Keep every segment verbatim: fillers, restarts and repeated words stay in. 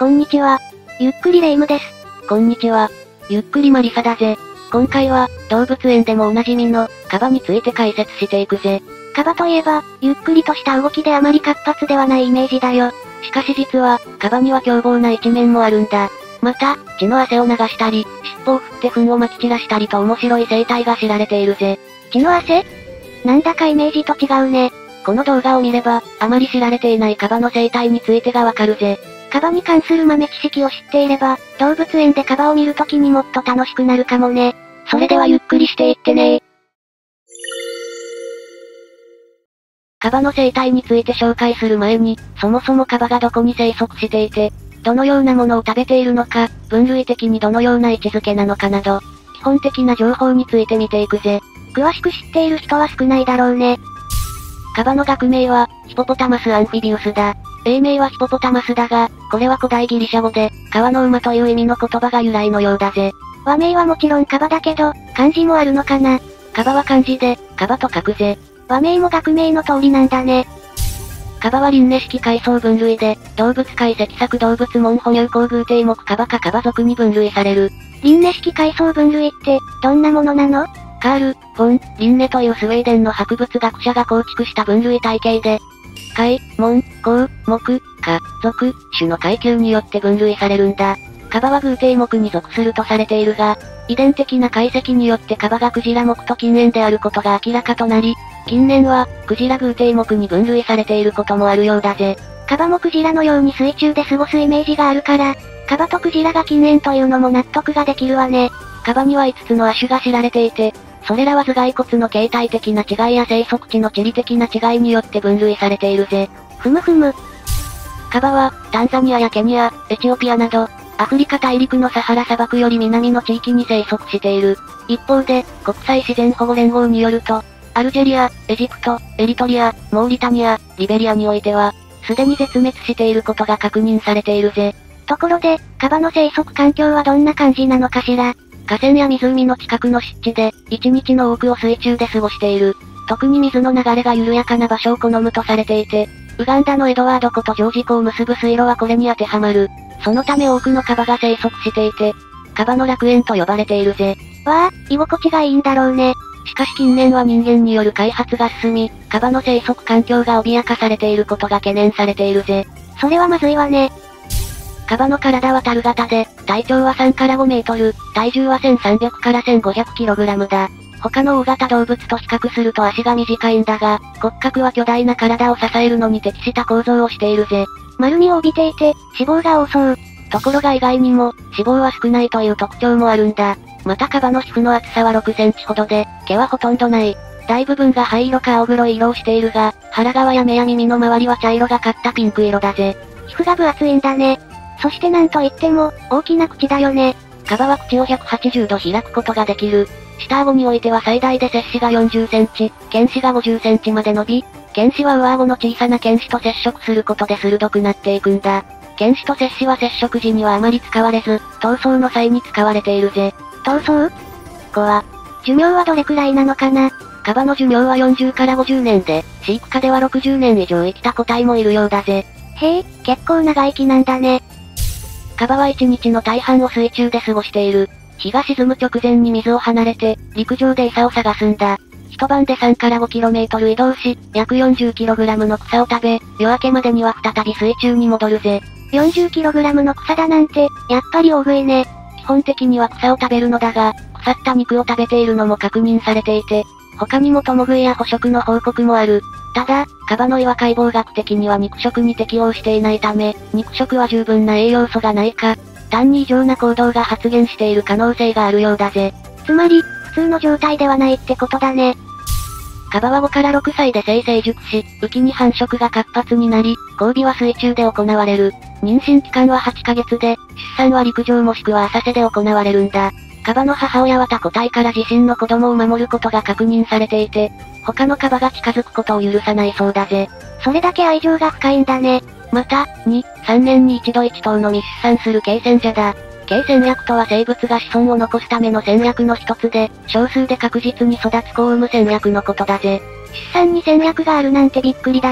こんにちは。ゆっくりレ夢ムです。 こんにちは。ゆっくりマリサだぜ。今回は、動物園でもおなじみの、カバについて解説していくぜ。 カバといえば、ゆっくりとした動きであまり活発ではないイメージだよ。 しかし実は、カバには凶暴な一面もあるんだ。また、血の汗を流したり、尻尾を振って糞を撒き散らしたりと面白い生態が知られているぜ。 血の汗？なんだかイメージと違うね。 この動画を見れば、あまり知られていないカバの生態についてがわかるぜ。 カバに関する豆知識を知っていれば、動物園でカバを見るときにもっと楽しくなるかもね。 それではゆっくりしていってねー。カバの生態について紹介する前に、そもそもカバがどこに生息していて、どのようなものを食べているのか、分類的にどのような位置づけなのかなど、基本的な情報について見ていくぜ。 詳しく知っている人は少ないだろうね。 カバの学名は、ヒポポタマスアンフィビウスだ。英名はヒポポタマスだが、これは古代ギリシャ語で、川の馬という意味の言葉が由来のようだぜ。 和名はもちろんカバだけど、漢字もあるのかな。 カバは漢字で、カバと書くぜ。 和名も学名の通りなんだね。 カバは輪廻式階層分類で、動物界脊索動物門哺乳綱偶定目カバかカバ属に分類される。 輪廻式階層分類って、どんなものなの？ カール・フォン・リンネというスウェーデンの博物学者が構築した分類体系で、階、門、項、目、科、属、種の階級によって分類されるんだ。カバは偶定目に属するとされているが、遺伝的な解析によってカバがクジラ目と近縁であることが明らかとなり、近年は、クジラ偶定目に分類されていることもあるようだぜ。 カバもクジラのように水中で過ごすイメージがあるから、カバとクジラが近縁というのも納得ができるわね。 カバにはいつつの亜種が知られていて、それらは頭蓋骨の形態的な違いや生息地の地理的な違いによって分類されているぜ。 ふむふむ。 カバは、タンザニアやケニア、エチオピアなど、アフリカ大陸のサハラ砂漠より南の地域に生息している。一方で、国際自然保護連合によると、アルジェリア、エジプト、エリトリア、モーリタニア、リベリアにおいては、すでに絶滅していることが確認されているぜ。 ところで、カバの生息環境はどんな感じなのかしら？ 河川や湖の近くの湿地で、一日の多くを水中で過ごしている。特に水の流れが緩やかな場所を好むとされていて、ウガンダのエドワード湖とジョージ湖を結ぶ水路はこれに当てはまる。そのため多くのカバが生息していて、カバの楽園と呼ばれているぜ。 わあ、居心地がいいんだろうね。 しかし近年は人間による開発が進み、カバの生息環境が脅かされていることが懸念されているぜ。 それはまずいわね。 カバの体は樽型で、体長はさんからごメートル、体重はせんさんびゃくからせんごひゃくキログラムだ。他の大型動物と比較すると足が短いんだが、骨格は巨大な体を支えるのに適した構造をしているぜ。 丸みを帯びていて、脂肪が多そう。 ところが意外にも、脂肪は少ないという特徴もあるんだ。またカバの皮膚の厚さはろくセンチほどで、毛はほとんどない。大部分が灰色か青黒い色をしているが、腹側や目や耳の周りは茶色がかったピンク色だぜ。 皮膚が分厚いんだね。そしてなんといっても、大きな口だよね。 カバは口をひゃくはちじゅうど開くことができる。下顎においては最大で接歯がよんじゅっセンチ、犬歯がごじゅっセンチまで伸び、犬歯は上顎の小さな犬歯と接触することで鋭くなっていくんだ。犬歯と接歯は接触時にはあまり使われず、逃走の際に使われているぜ。 逃走？ こは、 寿命はどれくらいなのかな？ カバの寿命はよんじゅうからごじゅうねんで、飼育下ではろくじゅうねん以上生きた個体もいるようだぜ。 へえ、結構長生きなんだね。 カバは一日の大半を水中で過ごしている。日が沈む直前に水を離れて、陸上で餌を探すんだ。一晩でさんからごキロメートル移動し、約 よんじゅっキログラム の草を食べ、夜明けまでには再び水中に戻るぜ。 よんじゅっキログラム の草だなんて、やっぱり大食いね。 基本的には草を食べるのだが、腐った肉を食べているのも確認されていて、他にも共食いや捕食の報告もある。ただ、カバの胃は解剖学的には肉食に適応していないため、肉食は十分な栄養素がないか、単に異常な行動が発現している可能性があるようだぜ。 つまり、普通の状態ではないってことだね。 カバはごからろくさいで性成熟し、雨季に繁殖が活発になり、交尾は水中で行われる。妊娠期間ははちかげつで、出産は陸上もしくは浅瀬で行われるんだ。カバの母親は他個体から自身の子供を守ることが確認されていて、他のカバが近づくことを許さないそうだぜ。 それだけ愛情が深いんだね。 また、に、さんねんに一度一頭のみ出産する経戦者だ。経戦略とは生物が子孫を残すための戦略の一つで、少数で確実に育つ子を産む戦略のことだぜ。 出産に戦略があるなんてびっくりだよ。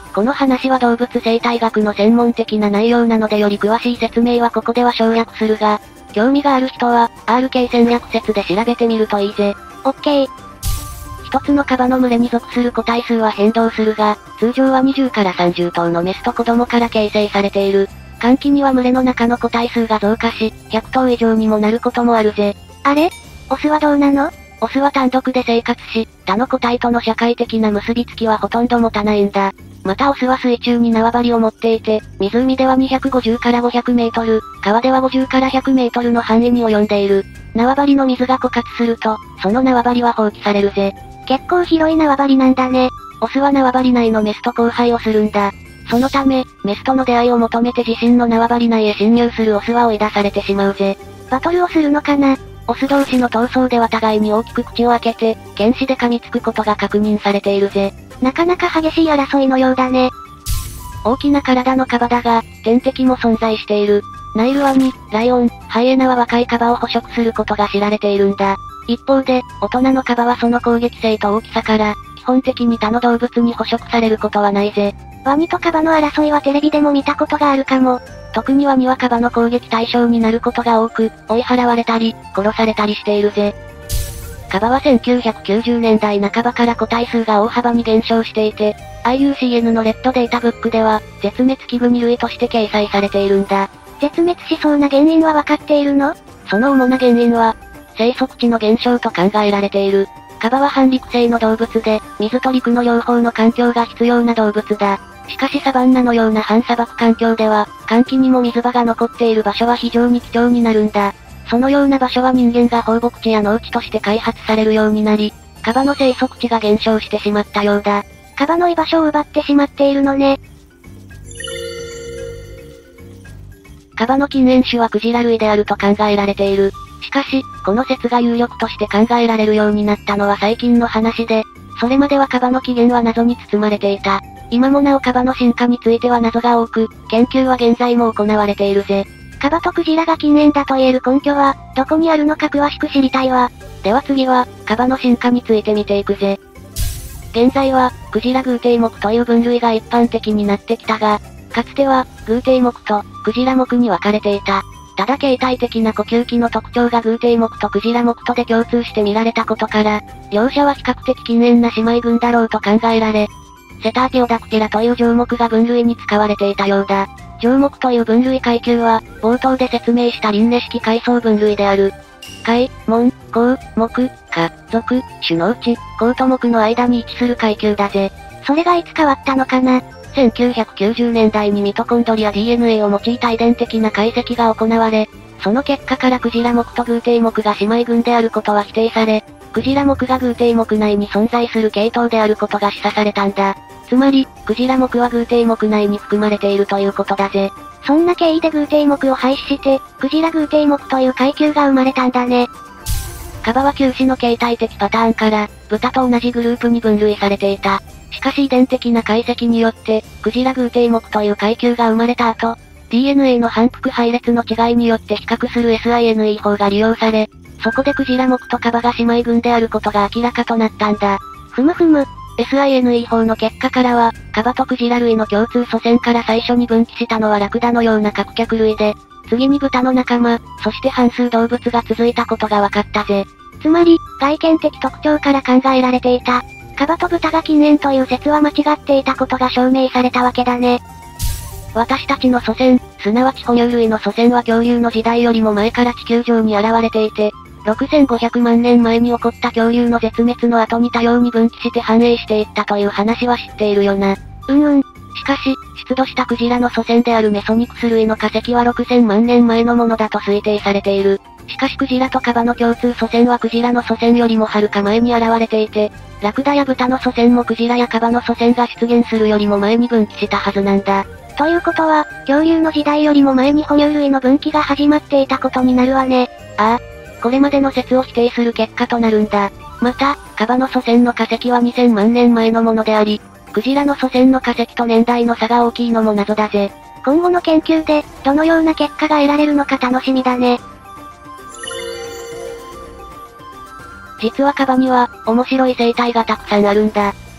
この話は動物生態学の専門的な内容なのでより詳しい説明はここでは省略するが、興味がある人は、アールケー 戦略説で調べてみるといいぜ。 オッケー。 一つのカバの群れに属する個体数は変動するが、通常はにじゅうからさんじゅう頭のメスと子供から形成されている。乾季には群れの中の個体数が増加し、ひゃく頭以上にもなることもあるぜ。 あれ？オスはどうなの？ オスは単独で生活し、他の個体との社会的な結びつきはほとんど持たないんだ。またオスは水中に縄張りを持っていて、湖ではにひゃくごじゅうからごひゃくメートル、川ではごじゅうからひゃくメートルの範囲に及んでいる。縄張りの水が枯渇すると、その縄張りは放棄されるぜ。 結構広い縄張りなんだね。 オスは縄張り内のメスと交配をするんだ。そのため、メスとの出会いを求めて自身の縄張り内へ侵入するオスは追い出されてしまうぜ。 バトルをするのかな？ オス同士の闘争では互いに大きく口を開けて、剣士で噛みつくことが確認されているぜ。 なかなか激しい争いのようだね。 大きな体のカバだが、天敵も存在している。ナイルワニ、ライオン、ハイエナは若いカバを捕食することが知られているんだ。一方で、大人のカバはその攻撃性と大きさから、基本的に他の動物に捕食されることはないぜ。 ワニとカバの争いはテレビでも見たことがあるかも。 特にワニはカバの攻撃対象になることが多く、追い払われたり、殺されたりしているぜ。カバはせんきゅうひゃくきゅうじゅうねんだいなかばから個体数が大幅に減少していて、アイユーシーエヌ のレッドデータブックでは、絶滅危惧類として掲載されているんだ。 絶滅しそうな原因はわかっているの？ その主な原因は、生息地の減少と考えられている。カバは半陸性の動物で、水と陸の両方の環境が必要な動物だ。しかしサバンナのような半砂漠環境では、乾季にも水場が残っている場所は非常に貴重になるんだ。そのような場所は人間が放牧地や農地として開発されるようになり、カバの生息地が減少してしまったようだ。 カバの居場所を奪ってしまっているのね。 カバの近縁種はクジラ類であると考えられている。しかし、この説が有力として考えられるようになったのは最近の話で、それまではカバの起源は謎に包まれていた。今もなおカバの進化については謎が多く、研究は現在も行われているぜ。 カバとクジラが近縁だと言える根拠は、どこにあるのか詳しく知りたいわ。 では次は、カバの進化について見ていくぜ。現在は、クジラ偶蹄目という分類が一般的になってきたが、かつては、偶蹄目と、クジラ目に分かれていた。ただ形態的な呼吸器の特徴が偶蹄目とクジラ目とで共通して見られたことから、両者は比較的近縁な姉妹群だろうと考えられ、セターティオダクティラという条目が分類に使われていたようだ。条目という分類階級は、冒頭で説明した輪廻式階層分類である。階、門、項、目、科、属、種のうち、項と目の間に位置する階級だぜ。 それがいつ変わったのかな？ せんきゅうひゃくきゅうじゅうねんだいにミトコンドリア ディーエヌエー を用いた遺伝的な解析が行われ、その結果からクジラ目と偶蹄目が姉妹群であることは否定され、クジラ目が偶蹄目内に存在する系統であることが示唆されたんだ。つまり、クジラ目は偶蹄目内に含まれているということだぜ。 そんな経緯で偶蹄目を廃止して、クジラ偶蹄目という階級が生まれたんだね。 カバは球歯の形態的パターンから、豚と同じグループに分類されていた。しかし遺伝的な解析によって、クジラ偶蹄目という階級が生まれた後、ディーエヌエー の反復配列の違いによって比較する エスアイエヌイー 法が利用され、そこでクジラ目とカバが姉妹群であることが明らかとなったんだ。 ふむふむ。 エスアイエヌイー 法の結果からは、カバとクジラ類の共通祖先から最初に分岐したのはラクダのような角脚類で、次に豚の仲間、そして半数動物が続いたことが分かったぜ。 つまり、外見的特徴から考えられていた、カバと豚が近縁という説は間違っていたことが証明されたわけだね。 私たちの祖先、すなわち哺乳類の祖先は恐竜の時代よりも前から地球上に現れていて、ろくせんごひゃくまんねんまえに起こった恐竜の絶滅の後に多様に分岐して繁栄していったという話は知っているよな。 うんうん。 しかし、出土したクジラの祖先であるメソニクス類の化石はろくせんまんねんまえのものだと推定されている。しかしクジラとカバの共通祖先はクジラの祖先よりもはるか前に現れていて、ラクダや豚の祖先もクジラやカバの祖先が出現するよりも前に分岐したはずなんだ。 ということは、恐竜の時代よりも前に哺乳類の分岐が始まっていたことになるわね。 ああ。これまでの説を否定する結果となるんだ。また、カバの祖先の化石はにせんまんねんまえのものであり、クジラの祖先の化石と年代の差が大きいのも謎だぜ。 今後の研究で、どのような結果が得られるのか楽しみだね。 実はカバには、面白い生態がたくさんあるんだ。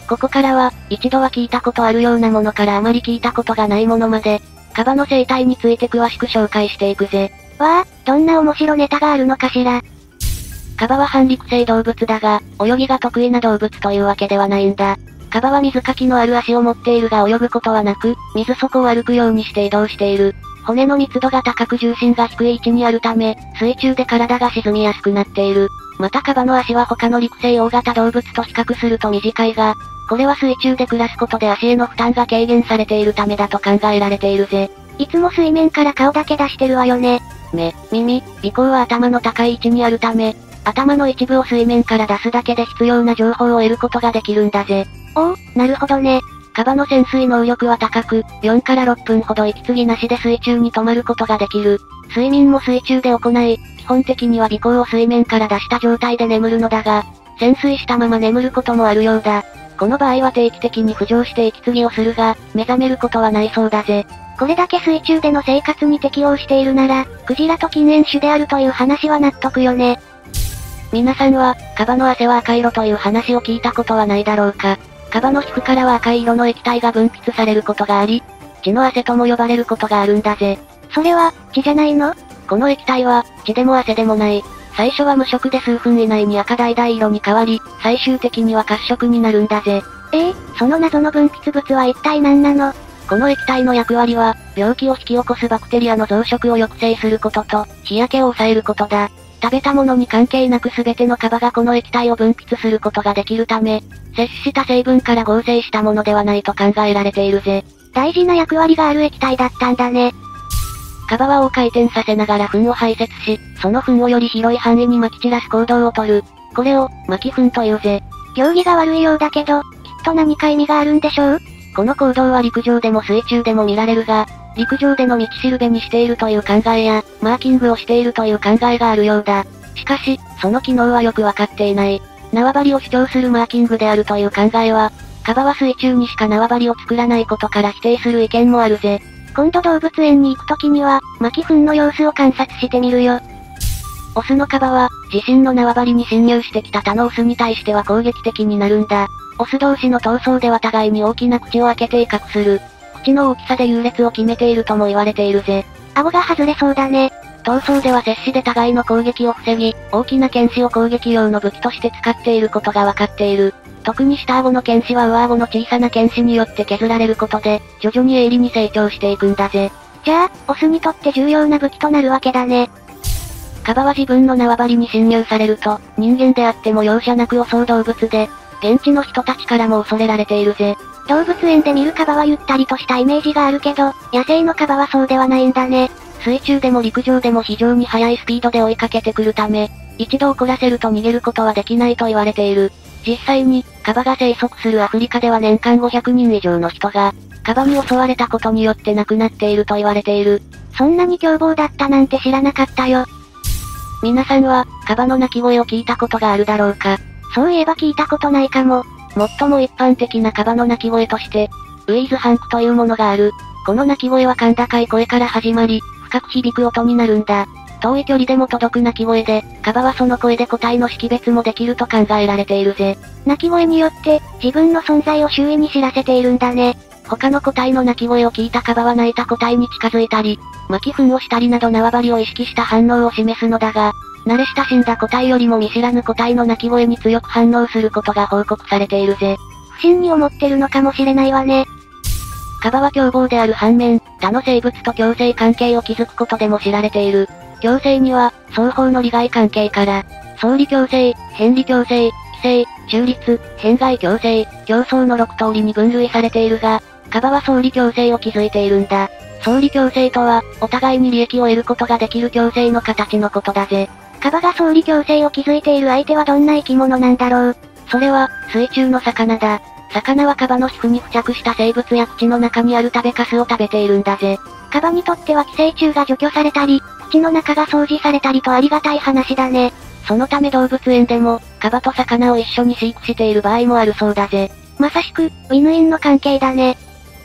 ここからは、一度は聞いたことあるようなものからあまり聞いたことがないものまで、カバの生態について詳しく紹介していくぜ。 わあ、どんな面白ネタがあるのかしら。 カバは半陸生動物だが、泳ぎが得意な動物というわけではないんだ。カバは水かきのある足を持っているが泳ぐことはなく、水底を歩くようにして移動している。骨の密度が高く重心が低い位置にあるため、水中で体が沈みやすくなっている。またカバの足は他の陸生大型動物と比較すると短いが、これは水中で暮らすことで足への負担が軽減されているためだと考えられているぜ。 いつも水面から顔だけ出してるわよね。 目、耳、鼻孔は頭の高い位置にあるため、頭の一部を水面から出すだけで必要な情報を得ることができるんだぜ。 おお、なるほどね。 カバの潜水能力は高く、よんからろっぷんほど息継ぎなしで水中に止まることができる。睡眠も水中で行い、基本的には鼻孔を水面から出した状態で眠るのだが、潜水したまま眠ることもあるようだ。この場合は定期的に浮上して息継ぎをするが、目覚めることはないそうだぜ。 これだけ水中での生活に適応しているなら、クジラと禁煙種であるという話は納得よね。 皆さんは、カバの汗は赤色という話を聞いたことはないだろうか。カバの皮膚からは赤い色の液体が分泌されることがあり、血の汗とも呼ばれることがあるんだぜ。 それは、血じゃないの？ この液体は、血でも汗でもない。最初は無色で数分以内に赤橙色に変わり、最終的には褐色になるんだぜ。 ええー、その謎の分泌物は一体何なの？ この液体の役割は、病気を引き起こすバクテリアの増殖を抑制することと、日焼けを抑えることだ。食べたものに関係なく全てのカバがこの液体を分泌することができるため、摂取した成分から合成したものではないと考えられているぜ。 大事な役割がある液体だったんだね。 カバはを回転させながら糞を排泄し、その糞をより広い範囲に撒き散らす行動をとる。これを、撒き糞というぜ。 行儀が悪いようだけど、きっと何か意味があるんでしょう？ この行動は陸上でも水中でも見られるが、陸上での道しるべにしているという考えや、マーキングをしているという考えがあるようだ。しかし、その機能はよくわかっていない。縄張りを主張するマーキングであるという考えは、カバは水中にしか縄張りを作らないことから否定する意見もあるぜ。 今度動物園に行くときには、巻き糞の様子を観察してみるよ。 オスのカバは、自身の縄張りに侵入してきた他のオスに対しては攻撃的になるんだ。オス同士の闘争では互いに大きな口を開けて威嚇する。口の大きさで優劣を決めているとも言われているぜ。 顎が外れそうだね。 闘争では接しで互いの攻撃を防ぎ、大きな剣士を攻撃用の武器として使っていることがわかっている。特に下顎の剣士は上顎の小さな剣士によって削られることで、徐々に鋭利に成長していくんだぜ。 じゃあ、オスにとって重要な武器となるわけだね。 カバは自分の縄張りに侵入されると、人間であっても容赦なく襲う動物で、現地の人たちからも恐れられているぜ。 動物園で見るカバはゆったりとしたイメージがあるけど、野生のカバはそうではないんだね。 水中でも陸上でも非常に速いスピードで追いかけてくるため、一度怒らせると逃げることはできないと言われている。実際に、カバが生息するアフリカでは年間ごひゃくにん以上の人が、カバに襲われたことによって亡くなっていると言われている。 そんなに凶暴だったなんて知らなかったよ。 皆さんは、カバの鳴き声を聞いたことがあるだろうか。 そういえば聞いたことないかも。 最も一般的なカバの鳴き声として、ウィーズハンクというものがある。この鳴き声は甲高い声から始まり、深く響く音になるんだ。遠い距離でも届く鳴き声で、カバはその声で個体の識別もできると考えられているぜ。 鳴き声によって、自分の存在を周囲に知らせているんだね。 他の個体の鳴き声を聞いたカバは鳴いた個体に近づいたり、巻き糞をしたりなど縄張りを意識した反応を示すのだが、慣れ親しんだ個体よりも見知らぬ個体の鳴き声に強く反応することが報告されているぜ。 不審に思ってるのかもしれないわね。 カバは凶暴である反面、他の生物と共生関係を築くことでも知られている。共生には、双方の利害関係から、相利共生、偏利共生、寄生、中立、偏害共生、競争のろく通りに分類されているが、カバは相利共生を築いているんだ。相利共生とは、お互いに利益を得ることができる共生の形のことだぜ。 カバが相利共生を築いている相手はどんな生き物なんだろう。 それは、水中の魚だ。魚はカバの皮膚に付着した生物や口の中にある食べかすを食べているんだぜ。 カバにとっては寄生虫が除去されたり、口の中が掃除されたりとありがたい話だね。 そのため動物園でも、カバと魚を一緒に飼育している場合もあるそうだぜ。 まさしく、ウィンウィンの関係だね。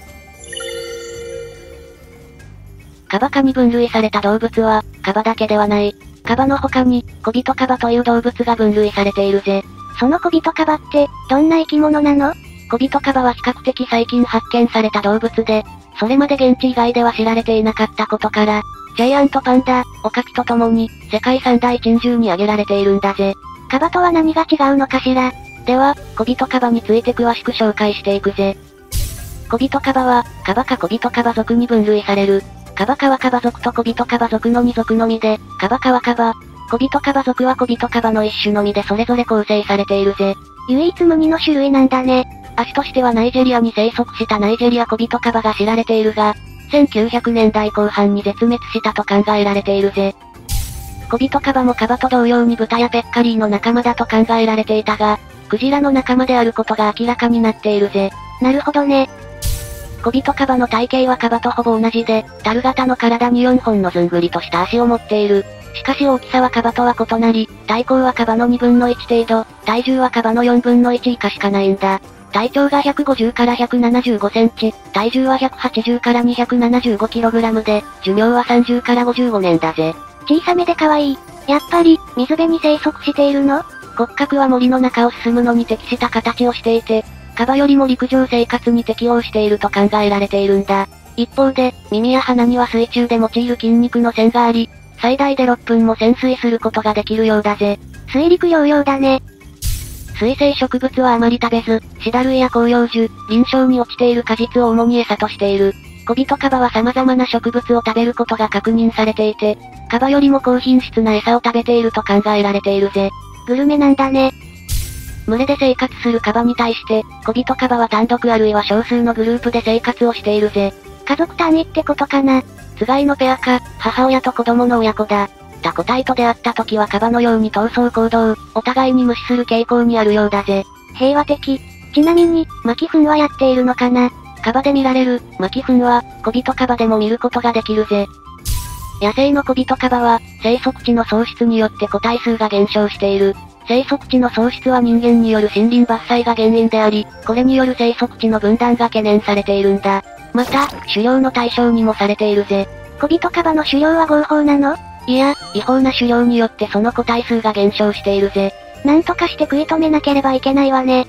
カバ科に分類された動物は、カバだけではない。カバの他に、コビトカバという動物が分類されているぜ。 そのコビトカバって、どんな生き物なの？ コビトカバは比較的最近発見された動物で、それまで現地以外では知られていなかったことから、ジャイアントパンダ、オカピと共に、世界三大珍獣に挙げられているんだぜ。 カバとは何が違うのかしら。 では、コビトカバについて詳しく紹介していくぜ。コビトカバは、カバかコビトカバ属に分類される。カバカワカバ属とコビトカバ属のに属のみで、カバカワカバ、コビトカバ属はコビトカバの一種のみでそれぞれ構成されているぜ。 唯一無二の種類なんだね。 亜種としてはナイジェリアに生息したナイジェリアコビトカバが知られているが、せんきゅうひゃくねんだいこう半に絶滅したと考えられているぜ。コビトカバもカバと同様にブタやペッカリーの仲間だと考えられていたが、クジラの仲間であることが明らかになっているぜ。 なるほどね。 コビトカバの体型はカバとほぼ同じで、樽型の体によんほんのずんぐりとした足を持っている。しかし大きさはカバとは異なり、体高はカバのにぶんのいち程度、体重はカバのよんぶんのいち以下しかないんだ。体長がひゃくごじゅうからひゃくななじゅうごセンチ、体重はひゃくはちじゅうからにひゃくななじゅうごキログラムで、寿命はさんじゅうからごじゅうごねんだぜ。 小さめで可愛い。やっぱり、水辺に生息しているの？ 骨格は森の中を進むのに適した形をしていて、カバよりも陸上生活に適応していると考えられているんだ。一方で、耳や鼻には水中で用いる筋肉の線があり、最大でろっぷんも潜水することができるようだぜ。 水陸両用だね。 水生植物はあまり食べず、シダ類や広葉樹、林床に落ちている果実を主に餌としている。コビトカバは様々な植物を食べることが確認されていて、カバよりも高品質な餌を食べていると考えられているぜ。 グルメなんだね。 群れで生活するカバに対して、コビトカバは単独あるいは少数のグループで生活をしているぜ。 家族単位ってことかな。 つがいのペアか、母親と子供の親子だ。他個体と出会った時はカバのように逃走行動、お互いに無視する傾向にあるようだぜ。 平和的。ちなみに、巻き糞はやっているのかな。 カバで見られる、巻き糞は、コビトカバでも見ることができるぜ。野生のコビトカバは、生息地の喪失によって個体数が減少している。生息地の喪失は人間による森林伐採が原因であり、これによる生息地の分断が懸念されているんだ。また、狩猟の対象にもされているぜ。 コビトカバの狩猟は合法なの？ いや、違法な狩猟によってその個体数が減少しているぜ。 なんとかして食い止めなければいけないわね。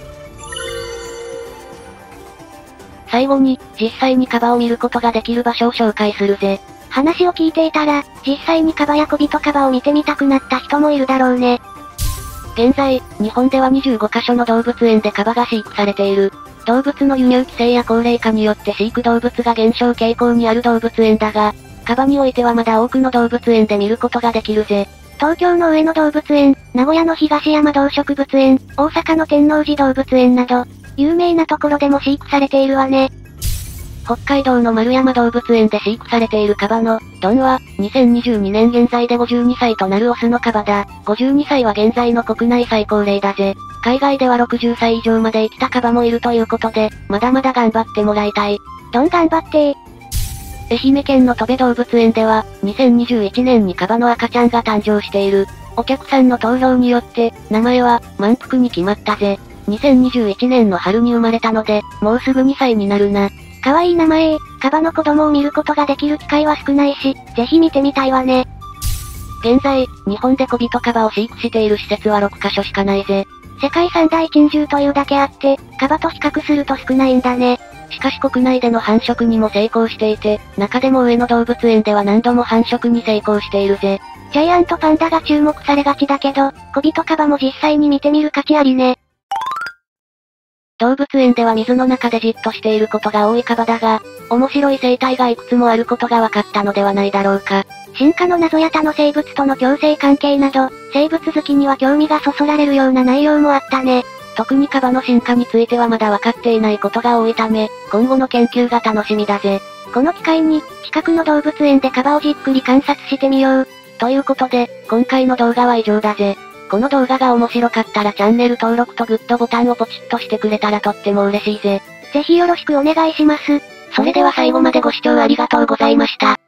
最後に、実際にカバを見ることができる場所を紹介するぜ。 話を聞いていたら、実際にカバやコビトカバを見てみたくなった人もいるだろうね。 現在、日本ではにじゅうごかしょの動物園でカバが飼育されている。動物の輸入規制や高齢化によって飼育動物が減少傾向にある動物園だが、カバにおいてはまだ多くの動物園で見ることができるぜ。 東京の上野動物園、名古屋の東山動植物園、大阪の天王寺動物園など、有名なところでも飼育されているわね。 北海道の丸山動物園で飼育されているカバの、ドンは、にせんにじゅうにねん現在でごじゅうにさいとなるオスのカバだ。ごじゅうにさいは現在の国内最高齢だぜ。海外ではろくじゅっさい以上まで生きたカバもいるということで、まだまだ頑張ってもらいたい。 ドン頑張ってー。 愛媛県の戸部動物園では、にせんにじゅういちねんにカバの赤ちゃんが誕生している。お客さんの投票によって、名前は、満腹に決まったぜ。にせんにじゅういちねんの春に生まれたので、もうすぐにさいになるな。 かわいい名前ー。カバの子供を見ることができる機会は少ないし、ぜひ見てみたいわね。 現在、日本でコビトカバを飼育している施設はろくかしょしかないぜ。 世界三大珍獣というだけあって、カバと比較すると少ないんだね。 しかし国内での繁殖にも成功していて、中でも上野動物園では何度も繁殖に成功しているぜ。 ジャイアントパンダが注目されがちだけど、コビトカバも実際に見てみる価値ありね。 動物園では水の中でじっとしていることが多いカバだが、面白い生態がいくつもあることが分かったのではないだろうか。 進化の謎や他の生物との共生関係など、生物好きには興味がそそられるような内容もあったね。 特にカバの進化についてはまだ分かっていないことが多いため、今後の研究が楽しみだぜ。 この機会に、近くの動物園でカバをじっくり観察してみよう。 ということで、今回の動画は以上だぜ。この動画が面白かったらチャンネル登録とグッドボタンをポチッとしてくれたらとっても嬉しいぜ。 ぜひよろしくお願いします。 それでは最後までご視聴ありがとうございました。